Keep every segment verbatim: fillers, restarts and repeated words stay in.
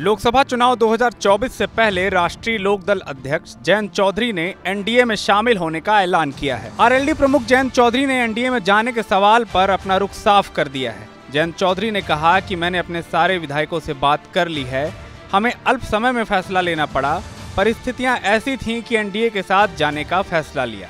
लोकसभा चुनाव दो हज़ार चौबीस से पहले राष्ट्रीय लोकदल अध्यक्ष जयंत चौधरी ने एनडीए में शामिल होने का ऐलान किया है। आरएलडी प्रमुख जयंत चौधरी ने एनडीए में जाने के सवाल पर अपना रुख साफ कर दिया है। जयंत चौधरी ने कहा कि मैंने अपने सारे विधायकों से बात कर ली है, हमें अल्प समय में फैसला लेना पड़ा, परिस्थितियां ऐसी थीं कि एनडीए के साथ जाने का फैसला लिया।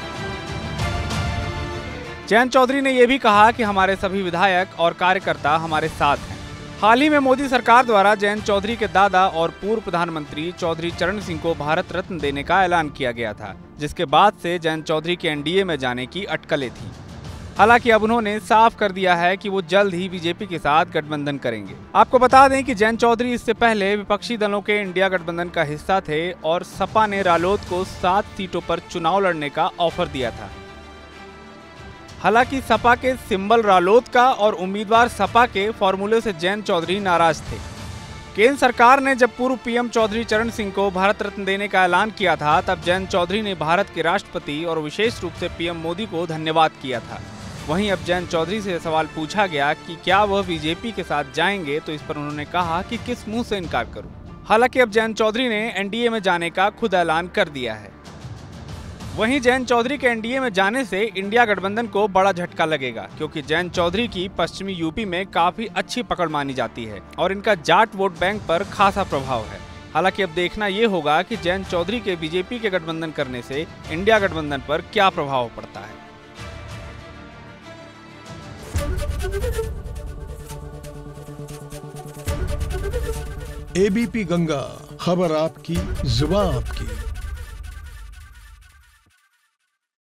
जयंत चौधरी ने यह भी कहा कि हमारे सभी विधायक और कार्यकर्ता हमारे साथ हैं। हाल ही में मोदी सरकार द्वारा जयंत चौधरी के दादा और पूर्व प्रधानमंत्री चौधरी चरण सिंह को भारत रत्न देने का ऐलान किया गया था, जिसके बाद से जयंत चौधरी के एनडीए में जाने की अटकलें थीं। हालांकि अब उन्होंने साफ कर दिया है कि वो जल्द ही बीजेपी के साथ गठबंधन करेंगे। आपको बता दें कि जयंत चौधरी इससे पहले विपक्षी दलों के इंडिया गठबंधन का हिस्सा थे और सपा ने रालोद को सात सीटों पर चुनाव लड़ने का ऑफर दिया था। हालांकि सपा के सिंबल रालोद का और उम्मीदवार सपा के फॉर्मूले से जयंत चौधरी नाराज थे। केंद्र सरकार ने जब पूर्व पीएम चौधरी चरण सिंह को भारत रत्न देने का ऐलान किया था, तब जयंत चौधरी ने भारत के राष्ट्रपति और विशेष रूप से पीएम मोदी को धन्यवाद किया था। वहीं अब जयंत चौधरी से सवाल पूछा गया कि क्या वह बीजेपी के साथ जाएंगे, तो इस पर उन्होंने कहा कि किस मुंह से इनकार करूं। हालांकि अब जयंत चौधरी ने एनडीए में जाने का खुद ऐलान कर दिया है। वहीं जयंत चौधरी के एनडीए में जाने से इंडिया गठबंधन को बड़ा झटका लगेगा, क्योंकि जयंत चौधरी की पश्चिमी यूपी में काफी अच्छी पकड़ मानी जाती है और इनका जाट वोट बैंक पर खासा प्रभाव है। हालांकि अब देखना ये होगा कि जयंत चौधरी के बीजेपी के गठबंधन करने से इंडिया गठबंधन पर क्या प्रभाव पड़ता है। एबीपी गंगा, खबर आपकी, जुबान आपकी।